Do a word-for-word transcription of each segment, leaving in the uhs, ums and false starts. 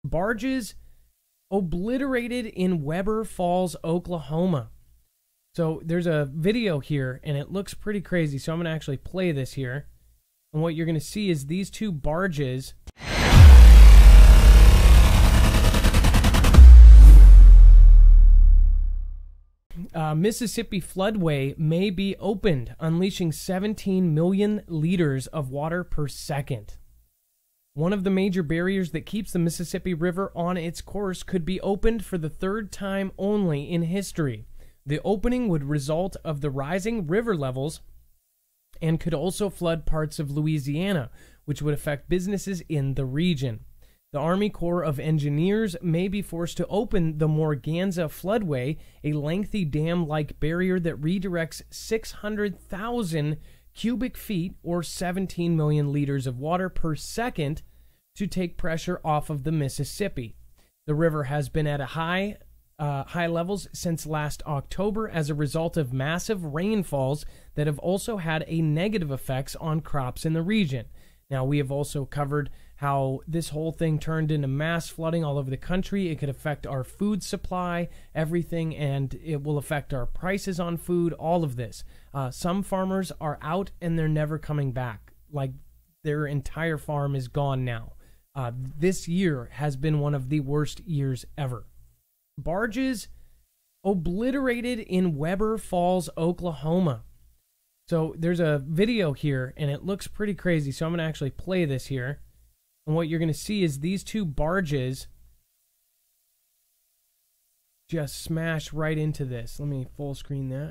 Barges obliterated in Weber Falls, Oklahoma. So there's a video here, and it looks pretty crazy. So I'm going to actually play this here. And what you're going to see is these two barges. Uh, Mississippi Floodway may be opened, unleashing seventeen million liters of water per second. One of the major barriers that keeps the Mississippi River on its course could be opened for the third time only in history. The opening would result of the rising river levels and could also flood parts of Louisiana, which would affect businesses in the region. The Army Corps of Engineers may be forced to open the Morganza Floodway, a lengthy dam-like barrier that redirects six hundred thousand cubic feet or seventeen million liters of water per second to take pressure off of the Mississippi. The river has been at a high, uh, high levels since last October as a result of massive rainfalls that have also had a negative effects on crops in the region. Now, we have also covered how this whole thing turned into mass flooding all over the country. It could affect our food supply, everything, and it will affect our prices on food, all of this. Uh, some farmers are out and they're never coming back. Like, their entire farm is gone now. Uh, this year has been one of the worst years ever. Barges obliterated in Weber Falls, Oklahoma. So there's a video here, and it looks pretty crazy. So I'm going to actually play this here. And what you're going to see is these two barges just smash right into this. Let me full screen that.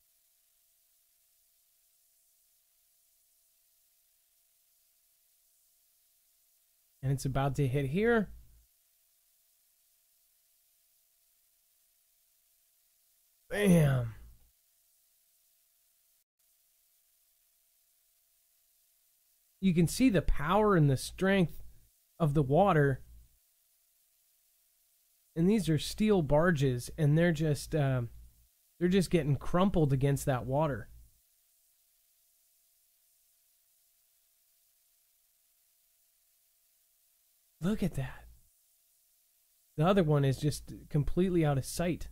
And it's about to hit here. Bam. You can see the power and the strength of the water. And these are steel barges, and they're just uh, they're just getting crumpled against that water. Look at that. The other one is just completely out of sight.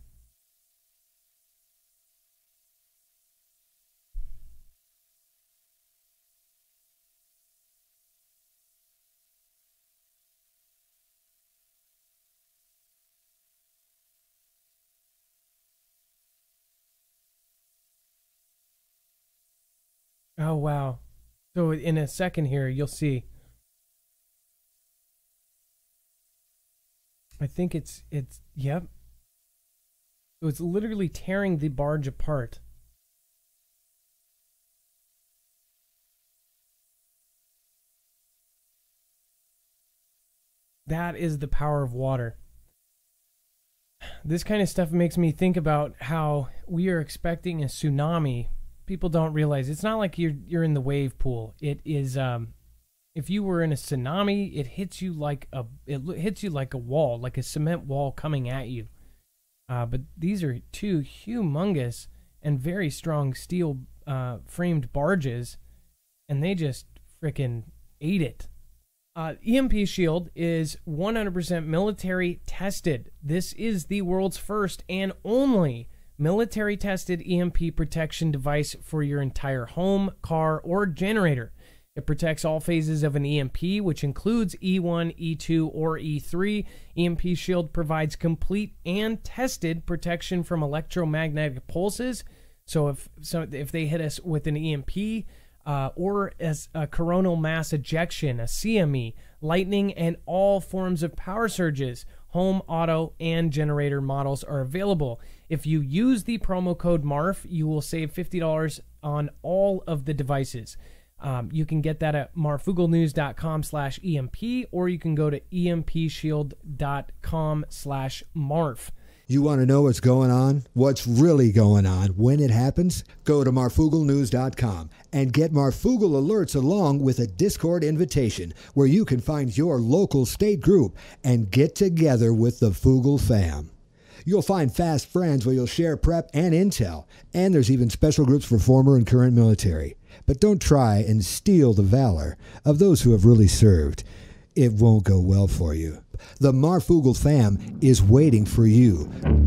Oh, wow. So in a second here, you'll see. I think it's, it's, yep. So it's literally tearing the barge apart. That is the power of water. This kind of stuff makes me think about how we are expecting a tsunami. People don't realize it's not like you're you're in the wave pool. It is um, if you were in a tsunami, it hits you like a it hits you like a wall, like a cement wall coming at you. Uh, but these are two humongous and very strong steel uh, framed barges, and they just frickin' ate it. Uh, E M P Shield is one hundred percent military tested. This is the world's first and only military tested E M P protection device for your entire home, car, or generator. It protects all phases of an E M P, which includes E one, E two, or E three. E M P Shield provides complete and tested protection from electromagnetic pulses. So if so, if they hit us with an E M P uh, or as a coronal mass ejection, a C M E, lightning, and all forms of power surges, home, auto, and generator models are available. If you use the promo code M A R F, you will save fifty dollars on all of the devices. Um, you can get that at marfoogle news dot com slash E M P, or you can go to E M P shield dot com slash marf. You want to know what's going on? What's really going on when it happens? Go to marfoogle news dot com and get Marfoogle alerts along with a Discord invitation where you can find your local state group and get together with the Foogle Fam. You'll find fast friends where you'll share prep and intel, and there's even special groups for former and current military. But don't try and steal the valor of those who have really served. it won't go well for you. The Marfoogle Fam is waiting for you.